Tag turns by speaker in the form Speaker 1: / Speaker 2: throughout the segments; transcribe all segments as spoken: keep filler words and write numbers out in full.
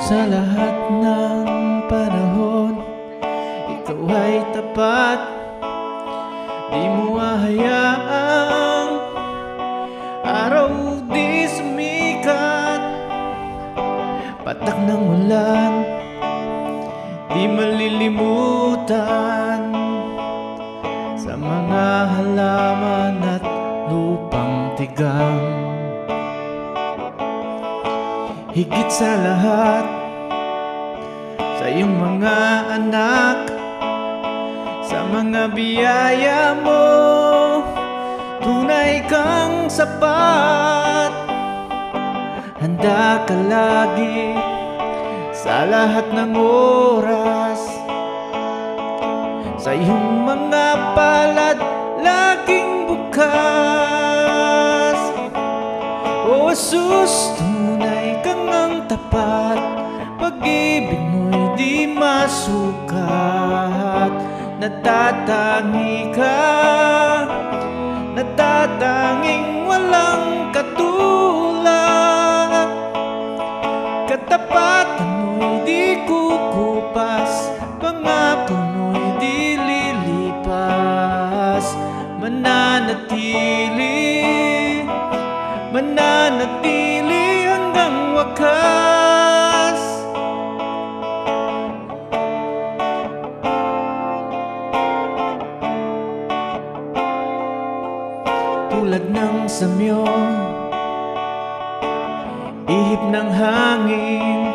Speaker 1: Sa lahat ng panahon, ikaw ay tapat. Di mo hahayaang araw di sumikat. Patak ng ulan, di malilimutan. Sa mga halaman at lupang tigang, higit sa lahat, sa iyong mga anak, sa mga biyaya mo, tunay kang sapat. Handa ka lagi sa lahat ng oras, sa iyong mga palad laging bukas. O Jesus, tunay kang ang tapat, pag-ibig mo'y di masukat. Natatangi ka, natatanging walang katulad. Katapatan mo'y di kukupas, pangako mo'y di lilipas. Mananatili, mananatili hanggang wakas. Tulad ng samyo, ihip ng hangin,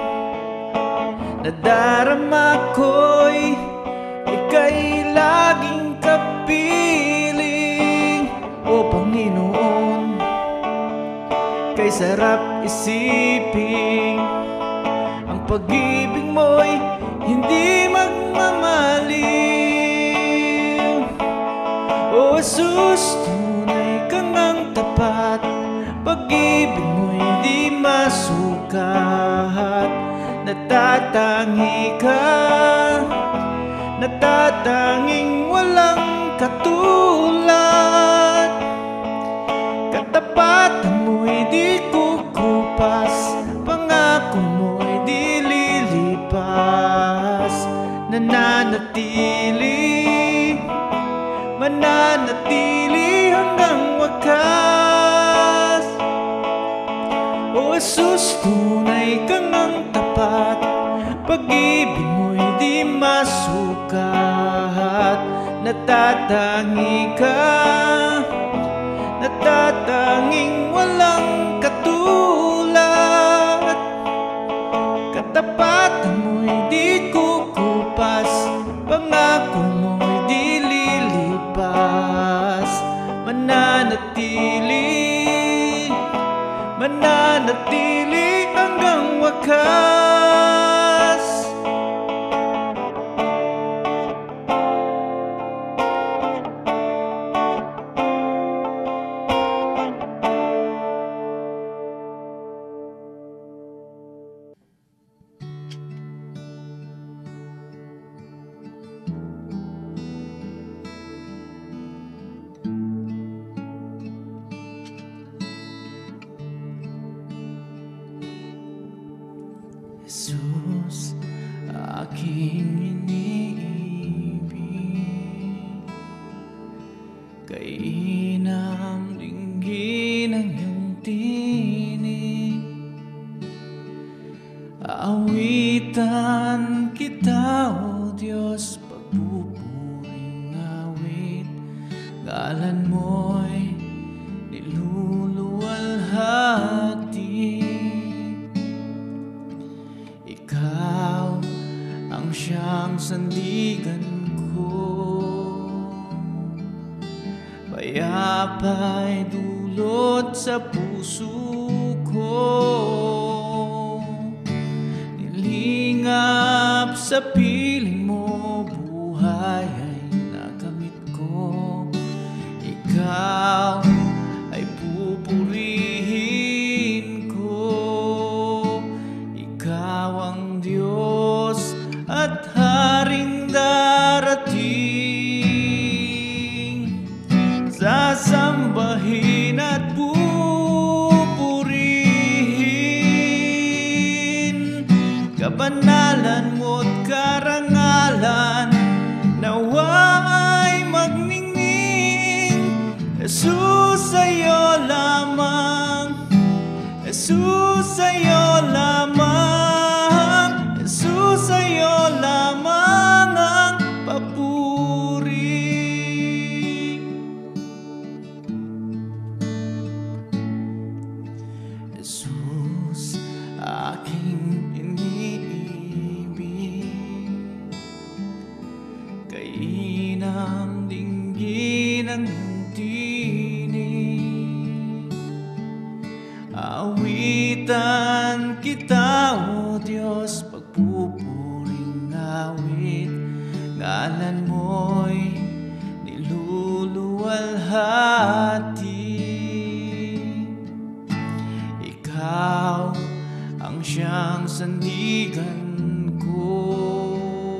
Speaker 1: nadarama ko'y ika'y laging kapiling. O Panginoon, kay sarap isipin, ang pag-ibig mo'y hindi magmamaliw. O Jesus, tunay kang ang tapat, pag-ibig mo'y di masukat. Natatangi ka, natatanging walang katulad. Katapatan mo'y di kukupas, pangako mo'y di lilipas. Nananatili, mananatili hanggang wakas. O Jesus, tunay kang ang tapat, pag-ibig mo'y di masukat. Natatangi ka, natatanging walang katulad. Katapatan mo'y di kukupas, pangako mo'y di lilipas. Mananatili, mananatili hanggang wakas. Jesus, aking iniibig, kainam dinggin ang iyong tinig. Aawitan kita, O Diyos, pagpupuring awit. Ngalan mo'y niluluwalhati. Ikaw ang siyang sandigan ko, payapa'y dulot sa puso ko. Nilingap sa piling mo, buhay ay nakamit ko. Ikaw ay pupurihin ko. Ikaw ang Diyos at Haring darating. Sasambahin at pupurihin, kabanalan mo't karangalan nawa'y magningning. Jesus, sa'yo lamang, Jesus, sa'yo lamang, Jesus, sa'yo lamang ang papuri. Jesus, aking iniibig, kainang dinggin ang tinig. Awitan kita, O Diyos, pagpupuring awit, ngalan mo'y niluluwalhati. Ikaw ang siyang sandigan ko,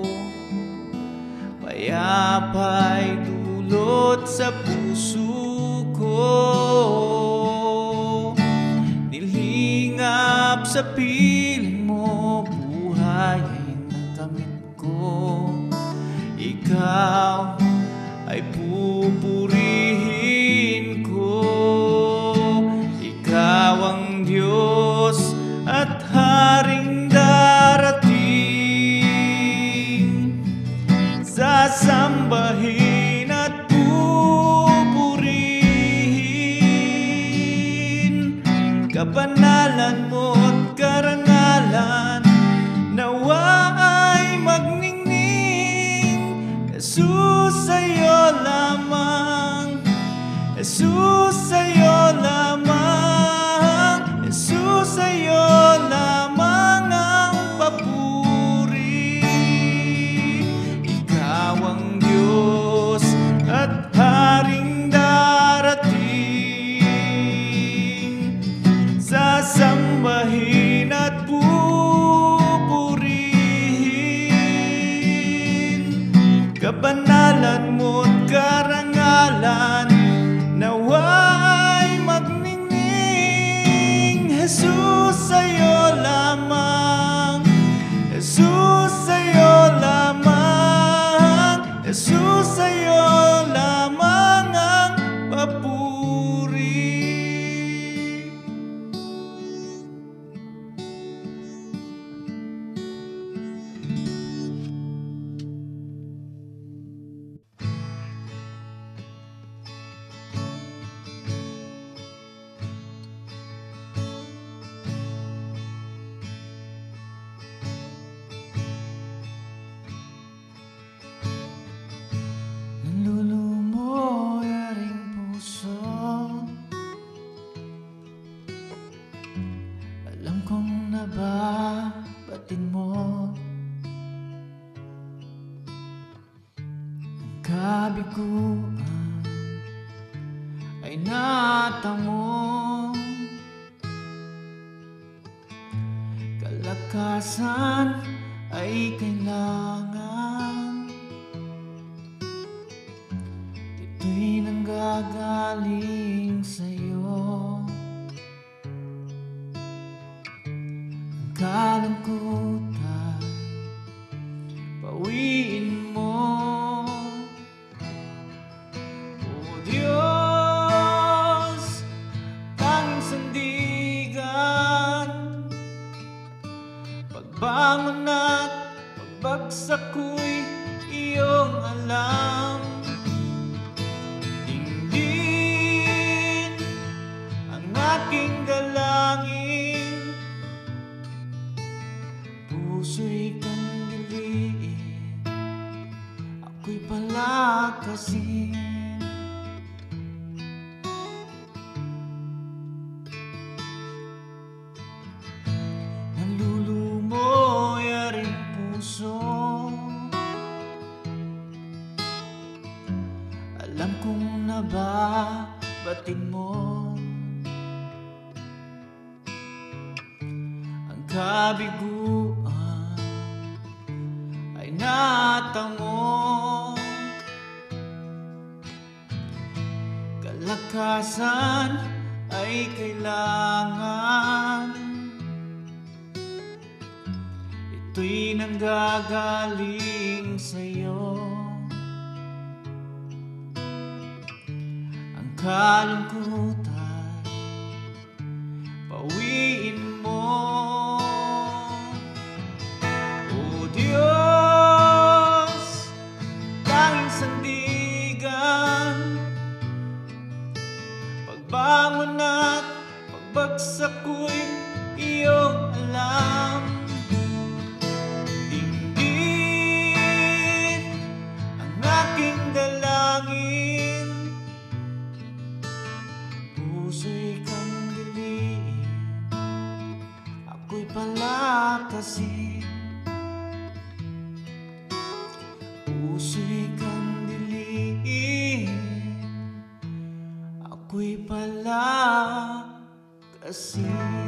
Speaker 1: payapa'y dulot sa puso ko. Nilingap sa piling mo, buhay ay nakamit ko. Ikaw ay pupurihin ko. Ikaw ang Diyos at Haring darating, sasambahin at pupurihin. Kabanalan mo't karangalan nawa'y magningning. Jesus, sa'yo lamang, Jesus, sa'yo lamang, Jesus, sa'yo lamang ang papuri. Ikaw ang Diyos at Haring darating, sasambahin at pupurihin. Kabanalan mo't karangalan nawa'y magningning. Jesus, sa'yo lamang, Jesus, sa'yo lamang, Jesus, sa'yo lamang ang papuri. Nalulumoy aring puso, alam kong nababatin mo ang kabiguan ay natamo. Kalakasan ay kailangan, ito'y nanggagaling sa'yo. Ang kalungkutan bawiin mo, O Diyos, tanging sandigan. Pagbangon at pagbagsak ko'y iyong alam. Dinggin ang aking dalangin, puso'y kandiliin, ako'y palakasin. Nalulumoy aring puso, alam kong nababatin mo ang kabiguan ay natamo. Kalakasan ay kailangan, ito'y nanggagaling sa'yo. Ang kalungkutan pauwiin mo. O Diyos, tanging sandigan, pagbangon at pagbagsak ko'y iyong alam. Dinggin ang aking dalangin, puso'y kandiliin, ako'y palakasin. Puso'y kandiliin, ako'y palakasin.